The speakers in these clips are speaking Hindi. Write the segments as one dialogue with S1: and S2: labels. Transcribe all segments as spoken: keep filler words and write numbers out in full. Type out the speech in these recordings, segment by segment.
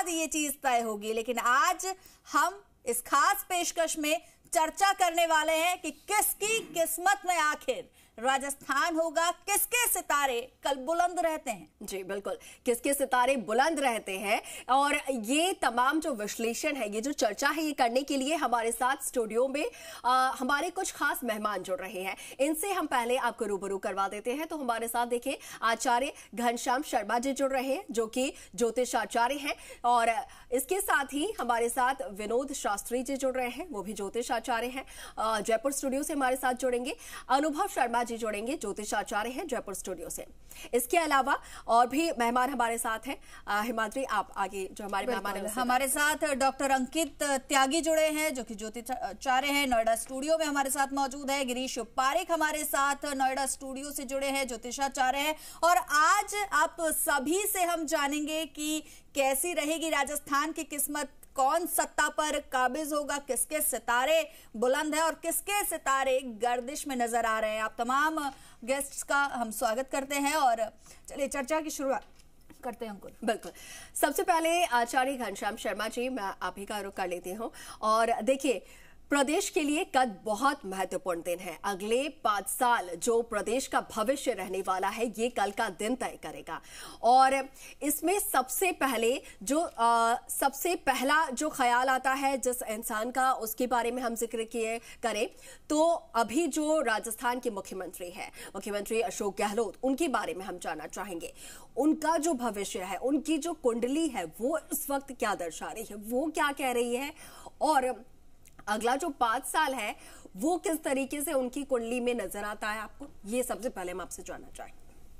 S1: बाद ये चीज तय होगी। लेकिन आज हम इस खास पेशकश में चर्चा करने वाले हैं कि किसकी किस्मत में आखिर राजस्थान होगा, किसके सितारे कल बुलंद रहते हैं।
S2: जी बिल्कुल, किसके सितारे बुलंद रहते हैं। और ये तमाम जो विश्लेषण है, ये जो चर्चा है, ये करने के लिए हमारे साथ स्टूडियो में आ, हमारे कुछ खास मेहमान जुड़ रहे हैं। इनसे हम पहले आपको रूबरू करवा देते हैं। तो हमारे साथ देखिए आचार्य घनश्याम शर्मा जी जुड़ रहे हैं, जो कि ज्योतिषाचार्य हैं। और इसके साथ ही हमारे साथ विनोद शास्त्री जी जुड़ रहे हैं, वो भी ज्योतिषाचार्य हैं, जयपुर स्टूडियो से हमारे साथ जुड़ेंगे। अनुभव शर्मा जी जुड़ेंगे, ज्योतिषाचार्य हैं, जयपुर स्टूडियो से। इसके अलावा और भी मेहमान हमारे साथ हैं। हिमाद्री, आप आगे जो हमारे मेहमान हैं,
S1: हमारे साथ डॉक्टर अंकित त्यागी जुड़े हैं, जो कि ज्योतिषाचार्य हैं, नोएडा स्टूडियो में हमारे साथ मौजूद है। गिरीश पारेख हमारे साथ नोएडा स्टूडियो से जुड़े हैं, ज्योतिषाचार्य हैं। और आज आप सभी से हम जानेंगे कि कैसी रहेगी राजस्थान की किस्मत, कौन सत्ता पर काबिज होगा, किसके सितारे बुलंद हैं और किसके सितारे गर्दिश में नजर आ रहे हैं। आप तमाम गेस्ट्स का हम स्वागत करते हैं और चलिए चर्चा की शुरुआत करते हैं। अंकुर,
S2: बिल्कुल, सबसे पहले आचार्य घनश्याम शर्मा जी, मैं आप ही का रुख कर लेती हूँ। और देखिए, प्रदेश के लिए कल बहुत महत्वपूर्ण दिन है। अगले पांच साल जो प्रदेश का भविष्य रहने वाला है, ये कल का दिन तय करेगा। और इसमें सबसे पहले जो आ, सबसे पहला जो ख्याल आता है जिस इंसान का, उसके बारे में हम जिक्र किए करें तो अभी जो राजस्थान के मुख्यमंत्री हैं, मुख्यमंत्री अशोक गहलोत, उनके बारे में हम जानना चाहेंगे। उनका जो भविष्य है, उनकी जो कुंडली है, वो इस वक्त क्या दर्शा रही है, वो क्या कह रही है, और अगला जो पांच साल है वो किस तरीके से उनकी कुंडली में नजर आता है आपको, ये सबसे पहले हम आपसे जानना चाहेंगे।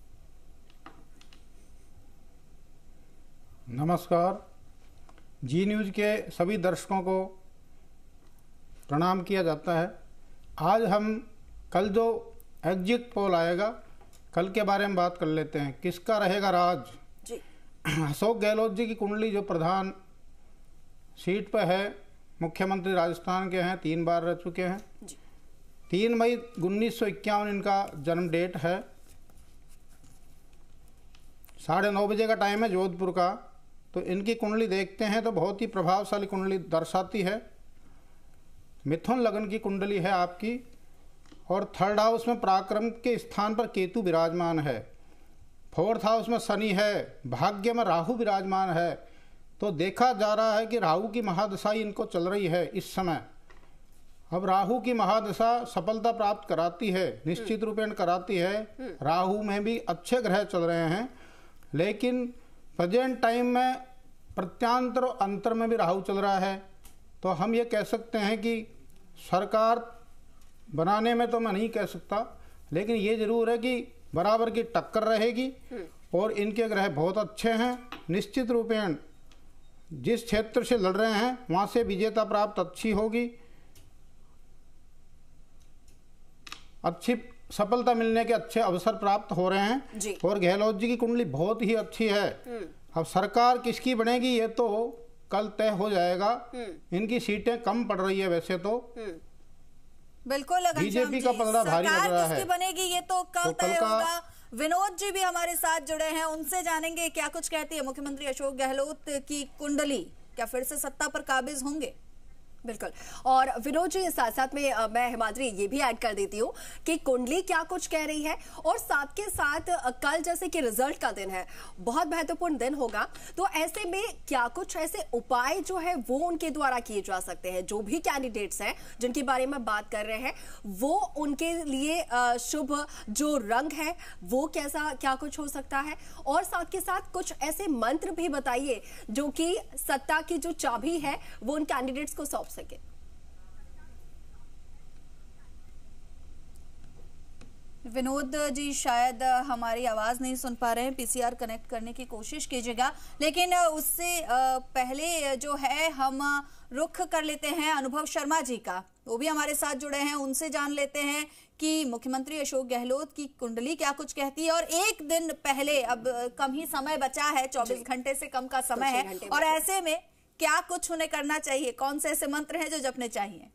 S3: नमस्कार, जी न्यूज के सभी दर्शकों को प्रणाम किया जाता है। आज हम कल जो एग्जिट पोल आएगा, कल के बारे में बात कर लेते हैं। किसका रहेगा राज
S2: जी।
S3: अशोक गहलोत जी की कुंडली जो प्रधान सीट पर है, मुख्यमंत्री राजस्थान के हैं, तीन बार रह चुके हैं
S2: जी।
S3: तीन मई उन्नीस सौ इक्यावन इनका जन्म डेट है। साढ़े नौ बजे का टाइम है जोधपुर का। तो इनकी कुंडली देखते हैं तो बहुत ही प्रभावशाली कुंडली दर्शाती है। मिथुन लगन की कुंडली है आपकी, और थर्ड हाउस में पराक्रम के स्थान पर केतु विराजमान है। फोर्थ हाउस में शनि है, भाग्य में राहु विराजमान है। तो देखा जा रहा है कि राहु की महादशा इनको चल रही है इस समय। अब राहु की महादशा सफलता प्राप्त कराती है, निश्चित रूपेण कराती है। राहु में भी अच्छे ग्रह चल रहे हैं, लेकिन प्रेजेंट टाइम में प्रत्यांतर और अंतर में भी राहु चल रहा है। तो हम ये कह सकते हैं कि सरकार बनाने में तो मैं नहीं कह सकता, लेकिन ये जरूर है कि बराबर की टक्कर रहेगी। और इनके ग्रह बहुत अच्छे हैं। निश्चित रूपेण जिस क्षेत्र से लड़ रहे हैं वहां से विजेता प्राप्त अच्छी होगी, अच्छी सफलता मिलने के अच्छे अवसर प्राप्त हो रहे हैं
S2: जी।
S3: और गहलोत जी की कुंडली बहुत ही अच्छी है। अब सरकार किसकी बनेगी ये तो कल तय हो जाएगा। इनकी सीटें कम पड़ रही है वैसे तो।
S1: बिल्कुल,
S3: बीजेपी का पलड़ा भारी लग रहा है।
S1: किसकी बनेगी ये तो कल
S3: तो
S1: तय
S3: कल
S1: होगा। विनोद जी भी हमारे साथ जुड़े हैं, उनसे जानेंगे क्या कुछ कहती है मुख्यमंत्री अशोक गहलोत की कुंडली। क्या फिर से सत्ता पर काबिज होंगे?
S2: बिल्कुल। और विनोद जी, साथ साथ में आ, मैं हिमाद्री ये भी ऐड कर देती हूँ कि कुंडली क्या कुछ कह रही है, और साथ के साथ आ, कल जैसे कि रिजल्ट का दिन है, बहुत महत्वपूर्ण दिन होगा। तो ऐसे में क्या कुछ ऐसे उपाय जो है वो उनके द्वारा किए जा सकते हैं, जो भी कैंडिडेट्स हैं जिनके बारे में बात कर रहे हैं, वो उनके लिए आ, शुभ जो रंग है वो कैसा क्या कुछ हो सकता है। और साथ के साथ कुछ ऐसे मंत्र भी बताइए जो कि सत्ता की जो चाबी है वो उन कैंडिडेट्स को सौंप सके।
S1: विनोद जी शायद हमारी आवाज नहीं सुन पा रहे हैं, पीसीआर कनेक्ट करने की कोशिश कीजिएगा। लेकिन उससे पहले जो है हम रुख कर लेते हैं अनुभव शर्मा जी का, वो भी हमारे साथ जुड़े हैं, उनसे जान लेते हैं कि मुख्यमंत्री अशोक गहलोत की कुंडली क्या कुछ कहती है। और एक दिन पहले, अब कम ही समय बचा है, चौबीस घंटे से कम का समय है, और ऐसे में क्या कुछ उन्हें करना चाहिए, कौन से ऐसे मंत्र हैं जो जपने चाहिए?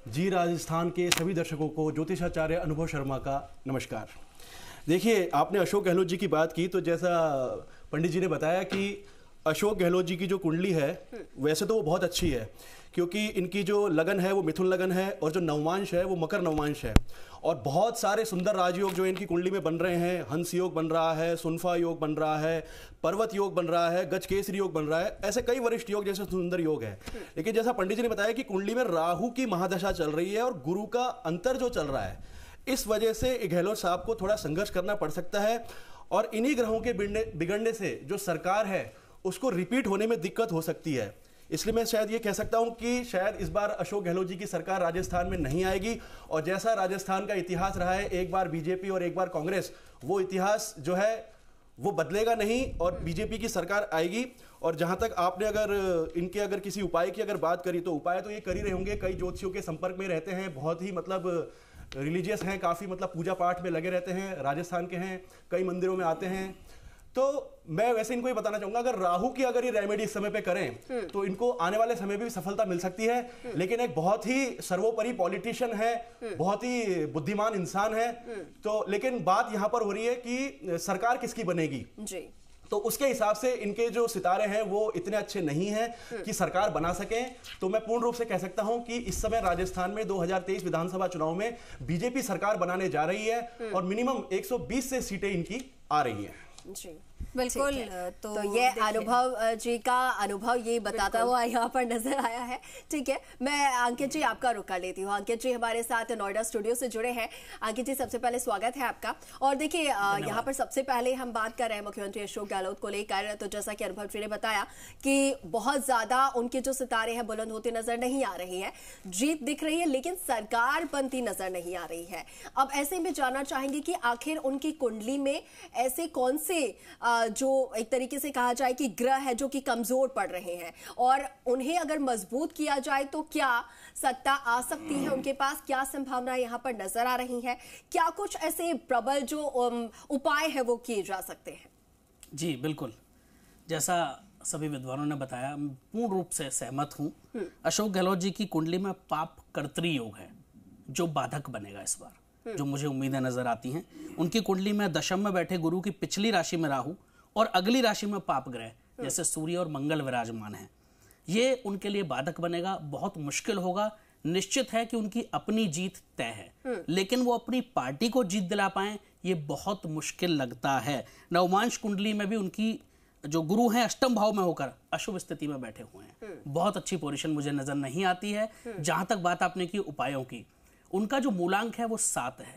S4: जी राजस्थान के सभी दर्शकों को ज्योतिषाचार्य अनुभव शर्मा का नमस्कार। देखिए, आपने अशोक गहलोत जी की बात की, तो जैसा पंडित जी ने बताया कि अशोक गहलोत जी की जो कुंडली है वैसे तो वो बहुत अच्छी है, क्योंकि इनकी जो लगन है वो मिथुन लगन है और जो नवमांश है वो मकर नवमांश है। और बहुत सारे सुंदर राजयोग जो इनकी कुंडली में बन रहे हैं, हंस योग बन रहा है, सुनफा योग बन रहा है, पर्वत योग बन रहा है, गजकेसरी योग बन रहा है, ऐसे कई वरिष्ठ योग जैसे सुंदर योग है। लेकिन जैसा पंडित जी ने बताया कि कुंडली में राहु की महादशा चल रही है और गुरु का अंतर जो चल रहा है, इस वजह से गहलोत साहब को थोड़ा संघर्ष करना पड़ सकता है। और इन्हीं ग्रहों के बिगड़ने से जो सरकार है उसको रिपीट होने में दिक्कत हो सकती है। इसलिए मैं शायद ये कह सकता हूं कि शायद इस बार अशोक गहलोत जी की सरकार राजस्थान में नहीं आएगी। और जैसा राजस्थान का इतिहास रहा है, एक बार बीजेपी और एक बार कांग्रेस, वो इतिहास जो है वो बदलेगा नहीं और बीजेपी की सरकार आएगी। और जहां तक आपने अगर इनके अगर किसी उपाय की अगर बात करी, तो उपाय तो ये कर ही रहे होंगे। कई ज्योतिषियों के संपर्क में रहते हैं, बहुत ही मतलब रिलीजियस हैं, काफी मतलब पूजा पाठ में लगे रहते हैं, राजस्थान के हैं, कई मंदिरों में आते हैं। तो मैं वैसे इनको ये बताना चाहूंगा, अगर राहु की अगर ये रेमेडी इस समय पे करें तो इनको आने वाले समय में भी सफलता मिल सकती है। लेकिन एक बहुत ही सर्वोपरि पॉलिटिशियन है, बहुत ही बुद्धिमान इंसान है, तो लेकिन बात यहां पर हो रही है कि सरकार किसकी बनेगी जी। तो उसके हिसाब से इनके जो सितारे हैं वो इतने अच्छे नहीं हैं कि सरकार बना सकें। तो मैं पूर्ण रूप से कह सकता हूं कि इस समय राजस्थान में दो हज़ार तेईस विधानसभा चुनाव में बीजेपी सरकार बनाने जा रही है और मिनिमम एक सौ बीस से सीटें इनकी आ रही हैं
S2: जी।
S1: बिल्कुल।
S2: तो, तो ये अनुभव जी का अनुभव ये बताता हुआ यहाँ पर नजर आया है। ठीक है, मैं अंकित जी आपका रुख कर लेती हूँ। अंकित जी हमारे साथ नोएडा स्टूडियो से जुड़े हैं। अंकित जी, सबसे पहले स्वागत है आपका। और देखिए, यहाँ पर सबसे पहले हम बात कर रहे हैं मुख्यमंत्री अशोक गहलोत को लेकर। तो जैसा कि अनुभव जी ने बताया कि बहुत ज्यादा उनके जो सितारे हैं बुलंद होते नजर नहीं आ रही है, जीत दिख रही है लेकिन सरकार बनती नजर नहीं आ रही है। अब ऐसे में जानना चाहेंगे कि आखिर उनकी कुंडली में ऐसे कौन से जो एक तरीके से कहा जाए कि ग्रह है जो कि कमजोर पड़ रहे हैं, और उन्हें अगर मजबूत किया जाए तो क्या सत्ता आ सकती है उनके पास, क्या संभावना यहाँ पर नजर आ रही है, क्या कुछ ऐसे प्रबल जो उपाय है वो किए जा सकते हैं?
S5: जी बिल्कुल, जैसा सभी विद्वानों ने बताया, पूर्ण रूप से सहमत हूं। अशोक गहलोत जी की कुंडली में पाप कर्तरी योग है जो बाधक बनेगा इस बार, जो मुझे उम्मीदें नजर आती हैं। उनकी कुंडली में दशम में बैठे गुरु की पिछली राशि में राहु और अगली राशि में पाप ग्रह जैसे सूर्य और मंगल विराजमान हैं। ये उनके लिए बाधक बनेगा, बहुत मुश्किल होगा। निश्चित है कि उनकी अपनी जीत तय है, लेकिन वो अपनी पार्टी को जीत दिला पाएं ये बहुत मुश्किल लगता है। नवमांश कुंडली में भी उनकी जो गुरु हैं अष्टम भाव में होकर अशुभ स्थिति में बैठे हुए हैं, बहुत अच्छी पोजीशन मुझे नजर नहीं आती है। जहां तक बात आपने की उपायों की, उनका जो मूलांक है वो सात है।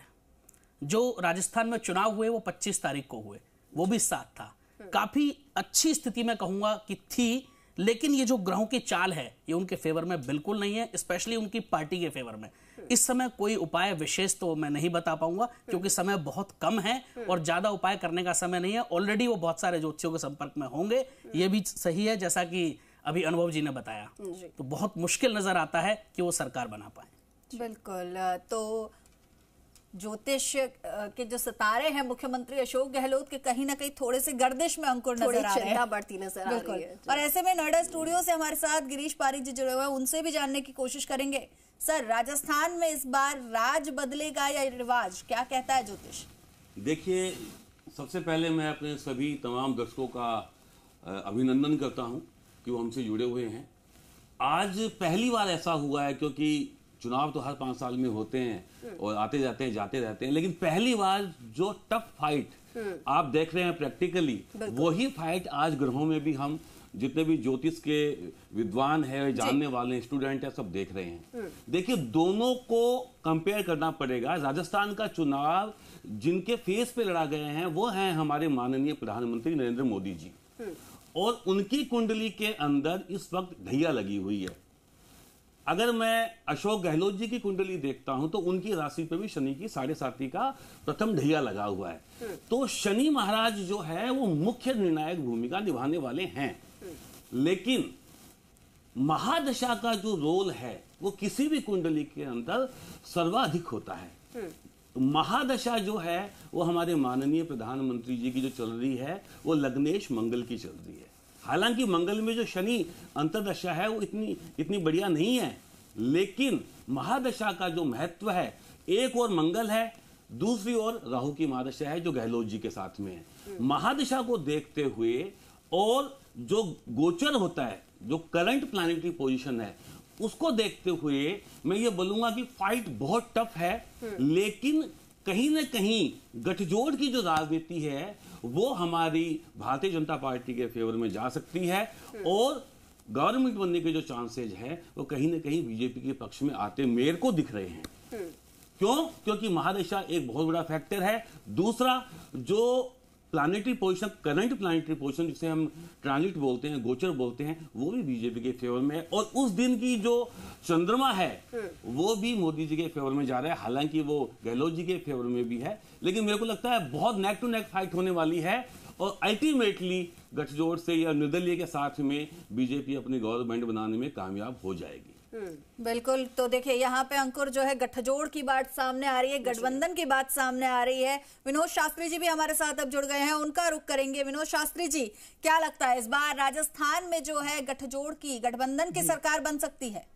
S5: जो राजस्थान में चुनाव हुए वो पच्चीस तारीख को हुए, वो भी सात था। काफी अच्छी स्थिति में कहूंगा कि थी, लेकिन ये जो ग्रहों की चाल है ये उनके फेवर में बिल्कुल नहीं है, स्पेशली उनकी पार्टी के फेवर में। इस समय कोई उपाय विशेष तो मैं नहीं बता पाऊंगा क्योंकि समय बहुत कम है और ज्यादा उपाय करने का समय नहीं है। ऑलरेडी वो बहुत सारे ज्योतिषियों के संपर्क में होंगे, ये भी सही है जैसा कि अभी अनुभव जी ने बताया। तो बहुत मुश्किल नजर आता है कि वो सरकार बना पाए।
S1: बिल्कुल। तो ज्योतिष के जो सितारे हैं मुख्यमंत्री अशोक गहलोत के कहीं ना कहीं थोड़े से गर्दिश में अंकुर नजर आ रहे हैं,
S2: बढ़ती नजर आ रही है।
S1: और ऐसे में नोएडा स्टूडियो से हमारे साथ गिरीश पारिक जी जुड़े हुए हैं, उनसे भी जानने की कोशिश करेंगे। सर, राजस्थान में इस बार राज बदलेगा या रिवाज, क्या कहता है ज्योतिष?
S6: देखिए, सबसे पहले मैं अपने सभी तमाम दर्शकों का अभिनंदन करता हूं कि वो हमसे जुड़े हुए हैं। आज पहली बार ऐसा हुआ है, क्योंकि चुनाव तो हर पांच साल में होते हैं और आते जाते हैं जाते रहते हैं, लेकिन पहली बार जो टफ फाइट आप देख रहे हैं प्रैक्टिकली, वही फाइट आज ग्रहों में भी हम जितने भी ज्योतिष के विद्वान है, जानने वाले स्टूडेंट है, सब देख रहे हैं। देखिए, दोनों को कंपेयर करना पड़ेगा। राजस्थान का चुनाव जिनके फेस पे लड़ा गए हैं वो हैं हमारे माननीय प्रधानमंत्री नरेंद्र मोदी जी, और उनकी कुंडली के अंदर इस वक्त ढैया लगी हुई है। अगर मैं अशोक गहलोत जी की कुंडली देखता हूं तो उनकी राशि पे भी शनि की साढ़े साथी का प्रथम ढैया लगा हुआ है। तो शनि महाराज जो है वो मुख्य निर्णायक भूमिका निभाने वाले हैं, लेकिन महादशा का जो रोल है वो किसी भी कुंडली के अंदर सर्वाधिक होता है। तो महादशा जो है वो हमारे माननीय प्रधानमंत्री जी की जो चल रही है वो लग्नेश मंगल की चल रही है। हालांकि मंगल में जो शनि अंतरदशा है वो इतनी इतनी बढ़िया नहीं है, लेकिन महादशा का जो महत्व है, एक और मंगल है, दूसरी ओर राहु की महादशा है जो गहलोत जी के साथ में है। महादशा को देखते हुए और जो गोचर होता है, जो करंट प्लैनेटरी पोजीशन है, उसको देखते हुए मैं ये बोलूंगा कि फाइट बहुत टफ है, लेकिन कहीं ना कहीं गठजोड़ की जो राजनीति है वो हमारी भारतीय जनता पार्टी के फेवर में जा सकती है और गवर्नमेंट बनने के जो चांसेज हैं वो कहीं ना कहीं बीजेपी के पक्ष में आते मेरे को दिख रहे हैं। क्यों? क्योंकि महादशा एक बहुत बड़ा फैक्टर है। दूसरा, जो planetary position, current planetary position जिसे हम ट्रांजिट बोलते हैं, गोचर बोलते हैं, वो भी बीजेपी के फेवर में है और उस दिन की जो चंद्रमा है वो भी मोदी जी के फेवर में जा रहा है, हालांकि वो गहलोत जी के फेवर में भी है। लेकिन मेरे को लगता है बहुत नेक टू नेक फाइट होने वाली है और अल्टीमेटली गठजोड़ से या निर्दलीय के साथ में बीजेपी अपनी गवर्नमेंट बनाने में कामयाब हो जाएगी।
S1: बिल्कुल। तो देखिए यहाँ पे अंकुर जो है गठजोड़ की बात सामने आ रही है, गठबंधन की बात सामने आ रही है। विनोद शास्त्री जी भी हमारे साथ अब जुड़ गए हैं, उनका रुख करेंगे। विनोद शास्त्री जी, क्या लगता है इस बार राजस्थान में जो है गठजोड़ की, गठबंधन की सरकार बन सकती है?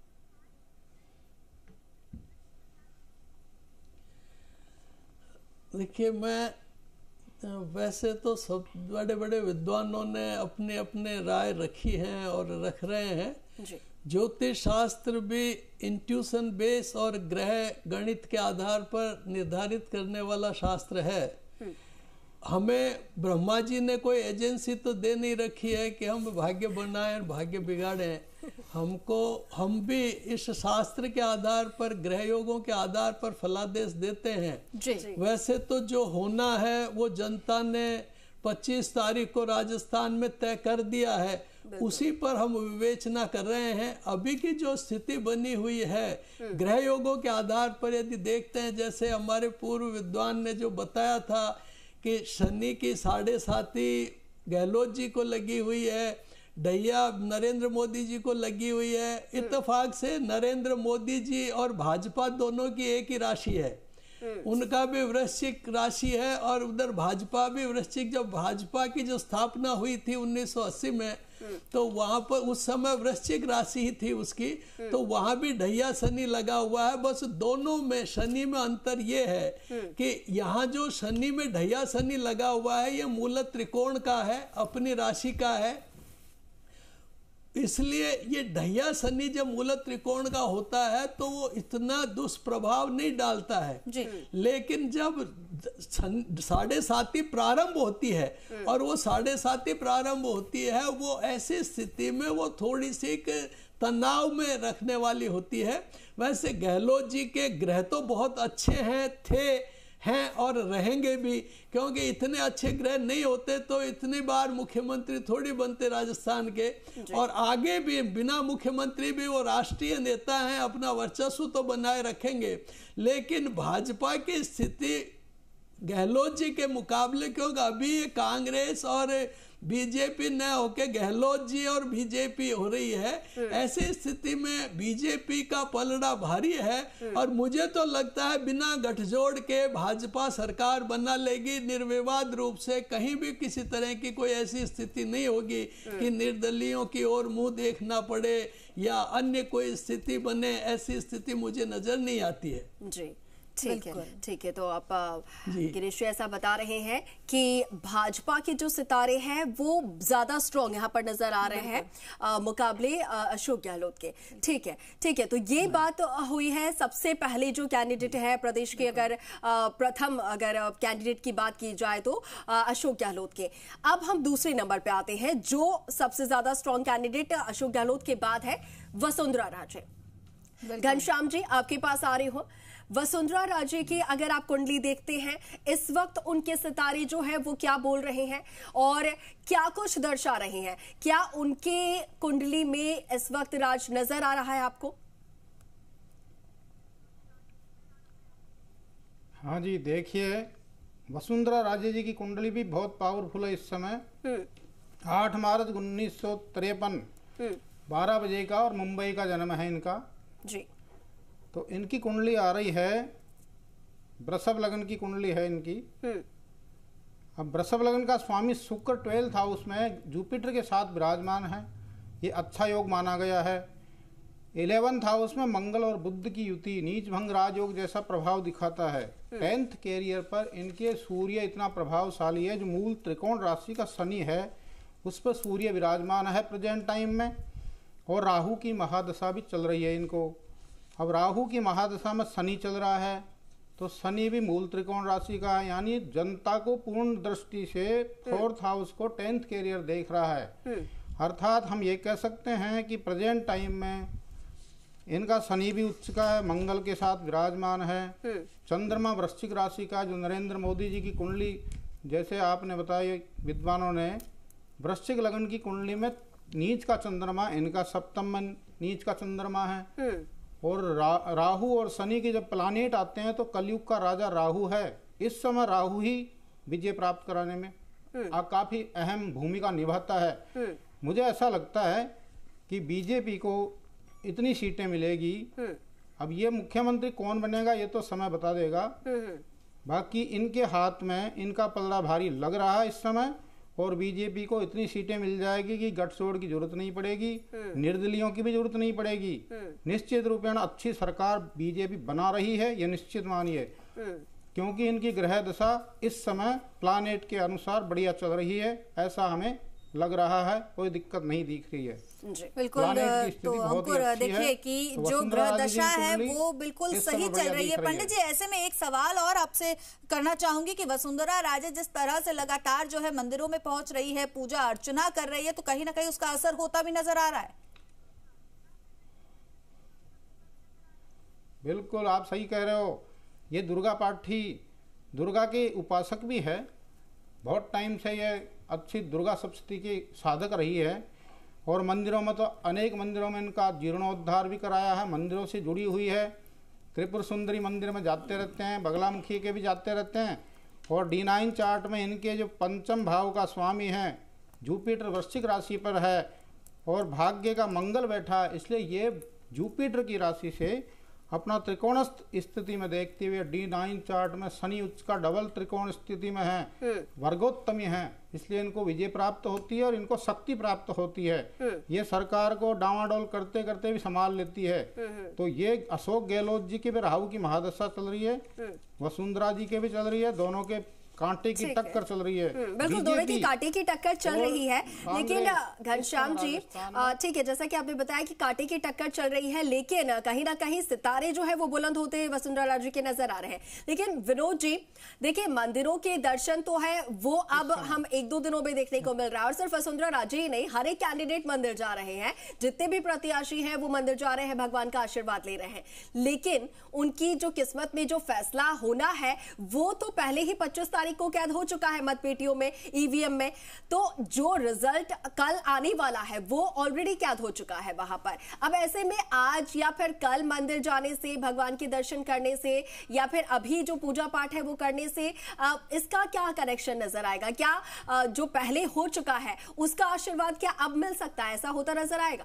S7: देखिए, मैं वैसे तो सब बड़े बड़े विद्वानों ने अपने अपने राय रखी हैं और रख रहे हैं जी। ज्योतिष शास्त्र भी इंट्यूशन बेस और ग्रह गणित के आधार पर निर्धारित करने वाला शास्त्र है। हमें ब्रह्मा जी ने कोई एजेंसी तो दे नहीं रखी है कि हम भाग्य बनाएं और भाग्य बिगाड़ें। हमको हम भी इस शास्त्र के आधार पर, ग्रह योगों के आधार पर फलादेश देते हैं जी। वैसे तो जो होना है वो जनता ने पच्चीस तारीख को राजस्थान में तय कर दिया है, उसी पर हम विवेचना कर रहे हैं। अभी की जो स्थिति बनी हुई है ग्रह योगों के आधार पर यदि देखते हैं, जैसे हमारे पूर्व विद्वान ने जो बताया था कि शनि की साढ़े साती गहलोत जी को लगी हुई है, ढैया नरेंद्र मोदी जी को लगी हुई है। इत्तेफाक से नरेंद्र मोदी जी और भाजपा दोनों की एक ही राशि है, उनका भी वृश्चिक राशि है और उधर भाजपा भी वृश्चिक। जब भाजपा की जो स्थापना हुई थी उन्नीस सौ अस्सी में, तो वहां पर उस समय वृश्चिक राशि ही थी उसकी, तो वहां भी ढैया शनि लगा हुआ है। बस दोनों में शनि में अंतर ये है कि यहाँ जो शनि में ढैया शनि लगा हुआ है ये मूल त्रिकोण का है, अपनी राशि का है, इसलिए ये ढैया शनि जब मूल त्रिकोण का होता है तो वो इतना दुष्प्रभाव नहीं डालता है जी। लेकिन जब साढ़े साती प्रारंभ होती है और वो साढ़े साती प्रारंभ होती है, वो ऐसी स्थिति में वो थोड़ी सी तनाव में रखने वाली होती है। वैसे गहलोत जी के ग्रह तो बहुत अच्छे हैं, थे हैं और रहेंगे भी, क्योंकि इतने अच्छे ग्रह नहीं होते तो इतनी बार मुख्यमंत्री थोड़ी बनते राजस्थान के, और आगे भी बिना मुख्यमंत्री भी वो राष्ट्रीय नेता हैं, अपना वर्चस्व तो बनाए रखेंगे। लेकिन भाजपा की स्थिति गहलोत जी के मुकाबले, क्योंकि अभी कांग्रेस और बीजेपी न होके गहलोत जी और बीजेपी हो रही है, ऐसी स्थिति में बीजेपी का पलड़ा भारी है और मुझे तो लगता है बिना गठजोड़ के भाजपा सरकार बना लेगी निर्विवाद रूप से। कहीं भी किसी तरह की कोई ऐसी स्थिति नहीं होगी कि निर्दलियों की ओर मुंह देखना पड़े या अन्य कोई स्थिति बने, ऐसी स्थिति मुझे नजर नहीं आती है जी।
S2: ठीक है, ठीक है। तो आप गिरीश ऐसा बता रहे हैं कि भाजपा के जो सितारे हैं वो ज्यादा स्ट्रॉन्ग यहाँ पर नजर आ रहे हैं मुकाबले अशोक गहलोत के। ठीक है, ठीक है। तो ये बात हुई है सबसे पहले जो कैंडिडेट है प्रदेश के, अगर प्रथम अगर कैंडिडेट की बात की जाए तो अशोक गहलोत के। अब हम दूसरे नंबर पे आते हैं, जो सबसे ज्यादा स्ट्रॉन्ग कैंडिडेट अशोक गहलोत के बाद है वसुंधरा राजे। घनश्याम जी, आपके पास आ रही हो। वसुंधरा राजे की अगर आप कुंडली देखते हैं इस वक्त उनके सितारे जो है वो क्या बोल रहे हैं और क्या कुछ दर्शा रहे हैं? क्या उनके कुंडली में इस वक्त राज नजर आ रहा है आपको?
S3: हाँ जी, देखिए वसुंधरा राजे जी की कुंडली भी बहुत पावरफुल है इस समय। आठ मार्च उन्नीस सौ तिरपन बारह बजे का और मुंबई का जन्म है इनका जी। तो इनकी कुंडली आ रही है, वृषभ लगन की कुंडली है इनकी। अब वृषभ लगन का स्वामी शुक्र ट्वेल्थ हाउस में जुपिटर के साथ विराजमान है, ये अच्छा योग माना गया है। इलेवेंथ हाउस में मंगल और बुध की युति नीच भंग राजयोग जैसा प्रभाव दिखाता है। टेंथ कैरियर पर इनके सूर्य इतना प्रभावशाली है, जो मूल त्रिकोण राशि का शनि है उस पर सूर्य विराजमान है प्रेजेंट टाइम में, और राहु की महादशा भी चल रही है इनको। अब राहु की महादशा में शनि चल रहा है, तो शनि भी मूल त्रिकोण राशि का है, यानी जनता को पूर्ण दृष्टि से फोर्थ हाउस को टेंथ कैरियर देख रहा है। अर्थात हम ये कह सकते हैं कि प्रेजेंट टाइम में इनका शनि भी उच्च का है, मंगल के साथ विराजमान है। चंद्रमा वृश्चिक राशि का, जो नरेंद्र मोदी जी की कुंडली, जैसे आपने बताया विद्वानों ने, वृश्चिक लगन की कुंडली में नीच का चंद्रमा, इनका सप्तम में नीच का चंद्रमा है। और रा, राहु और शनि के जब प्लानेट आते हैं तो कलयुग का राजा राहु है। इस समय राहु ही विजय प्राप्त कराने में आ, काफी अहम भूमिका निभाता है। मुझे ऐसा लगता है कि बीजेपी को इतनी सीटें मिलेगी। अब ये मुख्यमंत्री कौन बनेगा ये तो समय बता देगा, बाकी इनके हाथ में इनका पलड़ा भारी लग रहा है इस समय, और बीजेपी को इतनी सीटें मिल जाएगी कि गठजोड़ की जरूरत नहीं पड़ेगी, निर्दलीयों की भी जरूरत नहीं पड़ेगी। निश्चित रूपेण अच्छी सरकार बीजेपी बना रही है, ये निश्चित मानिए, क्योंकि इनकी ग्रह दशा इस समय प्लानेट के अनुसार बढ़िया चल रही है, ऐसा हमें लग रहा है, कोई दिक्कत नहीं दिख रही है।
S1: जी बिल्कुल। तो अंकुर देखिए कि
S3: तो
S1: जो ग्रह दशा है वो बिल्कुल सही चल रही है। पंडित जी, ऐसे में एक सवाल और आपसे करना चाहूंगी कि वसुंधरा राजे जिस तरह से लगातार जो है मंदिरों में पहुंच रही है, पूजा अर्चना कर रही है, तो कहीं ना कहीं उसका असर होता भी नजर आ रहा है।
S3: बिल्कुल आप सही कह रहे हो। ये दुर्गा पाठी दुर्गा के उपासक भी है, बहुत टाइम से ये अच्छी दुर्गा सप्तशती की साधक रही है, और मंदिरों में तो अनेक मंदिरों में इनका जीर्णोद्धार भी कराया है, मंदिरों से जुड़ी हुई है। त्रिपुर सुंदरी मंदिर में जाते रहते हैं, बगलामुखी के भी जाते रहते हैं, और डी नाइन चार्ट में इनके जो पंचम भाव का स्वामी हैं जुपिटर वृश्चिक राशि पर है, और भाग्य का मंगल बैठा है, इसलिए ये जुपिटर की राशि से अपना त्रिकोणस्थ स्थिति में देखते हुए डी नाइन चार्ट में शनि उच्च का डबल त्रिकोण स्थिति में है, वर्गोत्तमी है, इसलिए इनको विजय प्राप्त होती है और इनको शक्ति प्राप्त होती है। ये सरकार को डावाडोल करते करते भी संभाल लेती है। तो ये अशोक गहलोत जी की भी राहु की महादशा चल रही है, वसुंधरा जी के भी चल रही है, दोनों के कांटे की टक्कर चल रही है।
S2: बिल्कुल, दोनों की कांटे की टक्कर चल रही है। लेकिन घनश्याम जी, ठीक है, जैसा कि आपने बताया कि कांटे की टक्कर चल रही है, लेकिन कहीं ना कहीं सितारे जो है वो बुलंद होते वसुंधरा राजे के नजर आ रहे हैं। लेकिन विनोद जी देखिए, मंदिरों के दर्शन तो है वो अब हम एक दो दिनों में देखने को मिल रहा है, और सिर्फ वसुंधरा राजे ही नहीं, हर एक कैंडिडेट मंदिर जा रहे हैं, जितने भी प्रत्याशी हैं वो मंदिर जा रहे हैं, भगवान का आशीर्वाद ले रहे हैं। लेकिन उनकी जो किस्मत में जो फैसला होना है वो तो पहले ही पच्चीस तारीख को कैद हो चुका है मतपेटियों में, ईवीएम में। तो जो रिजल्ट कल आने वाला है वो ऑलरेडी कैद हो चुका है वहां पर। अब ऐसे में आज या फिर कल मंदिर जाने से, भगवान के दर्शन करने से, या फिर अभी जो पूजा पाठ है वो करने से इसका क्या कनेक्शन नजर आएगा? क्या जो पहले हो चुका है उसका आशीर्वाद क्या अब मिल सकता है? ऐसा होता नजर आएगा?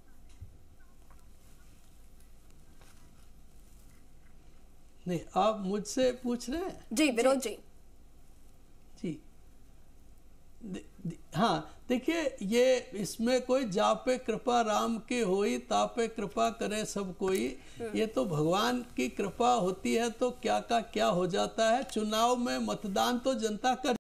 S7: नहीं, आप मुझसे पूछ रहे हैं?
S2: जी विनोद जी।
S7: जी हाँ, देखिए, ये इसमें कोई जापे कृपा राम की होई, तापे कृपा करे सब कोई, ये तो भगवान की कृपा होती है तो क्या का क्या हो जाता है। चुनाव में मतदान तो जनता कर